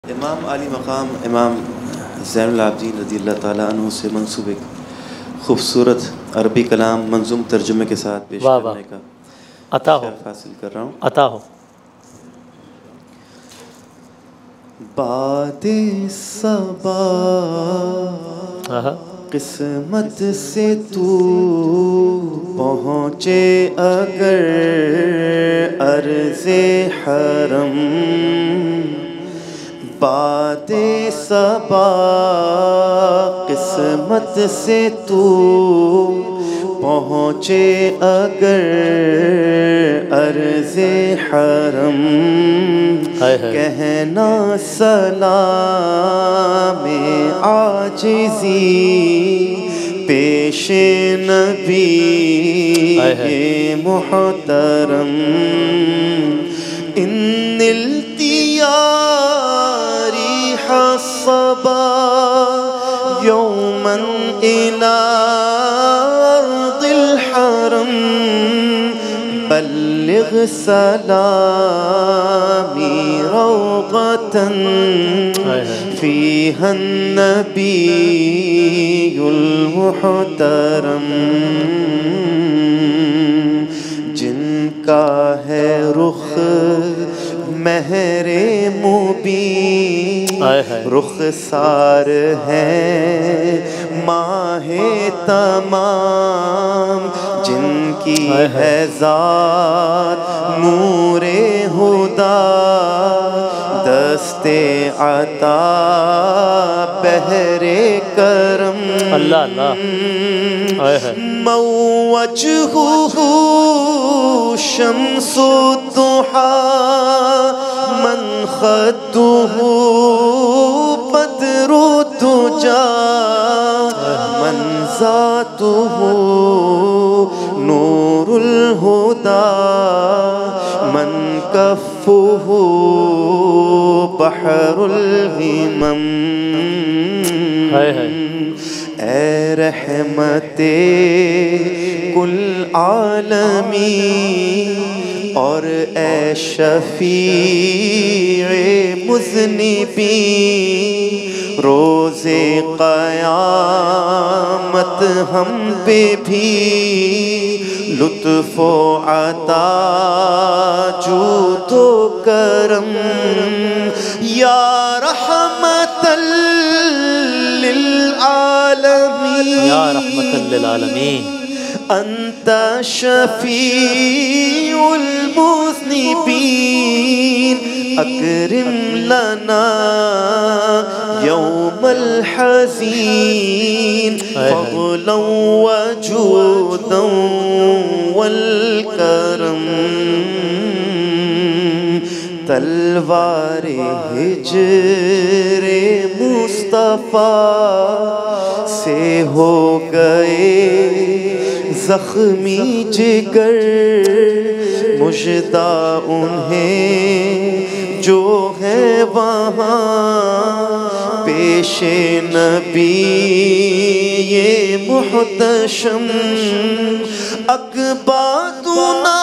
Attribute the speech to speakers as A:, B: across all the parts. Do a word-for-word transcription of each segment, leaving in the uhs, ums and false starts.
A: امام علی مقام امام زین العابدین رضی اللہ تعالیٰ عنہ سے منسوب ایک خوبصورت عربی کلام منظوم ترجمے کے ساتھ پیش
B: واہ واہ
A: کرنے کا
B: عطا ہو
A: شرف حاصل کر رہا ہوں۔
B: عطا ہو۔
A: باد صبا قسمت سے تو پہنچے اگر عرض حرم، باد صبا قسمت سے تو پہنچے اگر عرض حرم، کہنا سلام عاجزی پیش نبی محترم، ان التیاری الصبا یوما الى ارض الحرم، بلغ سلامی روضة فیہا النبی المحترم، جن کا ہے رخ مہر مبین، رخسار ہے ماہ تمام، جن کی ہے ذات نور ہدا، دست عطا بحر کرم،
B: اللہ اللہ،
A: موجہہ شمس الضحی، من خدہ بدر الدجی، من ذاتہ نور الہدی، من کفہ بحر الہمم، اے رحمت کل عالمی اور اے شفیع مذنبین، روز قیامت ہم پہ بھی لطف و عطا جود و کرم، یا رحمت للعالمین،
B: یا رحمت للعالمین،
A: انت شفیع المذنبین، اکرم لنا یوم الحزین فضلا وجودا والکرم، تلوار ہجر مصطفیٰ سے ہو گئے زخمی جگر، مژدہ انہیں جو ہے وہاں پیش نبی یہ محتشم، اکبادنا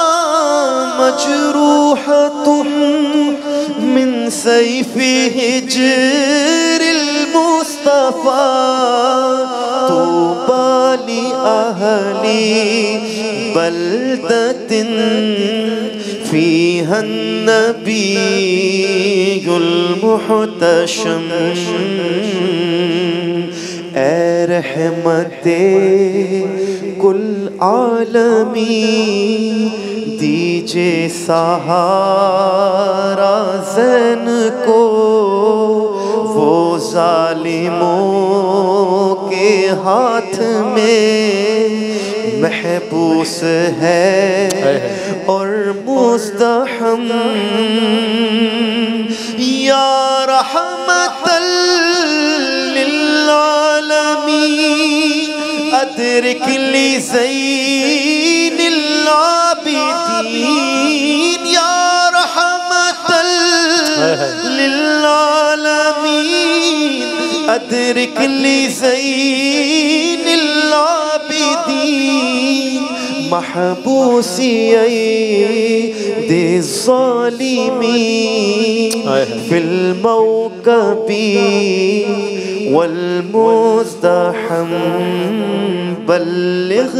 A: مجروحۃ من سیف ہجر المصطفیٰ، طوبی لأہل بلدۃ فیہا النبی المحتشم، اے رحمت کل عالمی دیجے سہارا زین کو، وہ ظالموں کے ہاتھ میں محبوس ہے اور مزدحم، یا رحمت للعالمین ادرک لزین العابدین، یا رحمت للعالمین ادرک لزین العابدین، محبوسي أيدي الظالمين في الموكب والمزدحم بلغ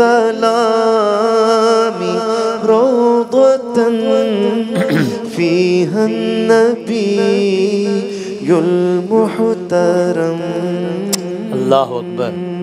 A: سلامي روضة فيها النبي المحترم.
B: اللہ اکبر.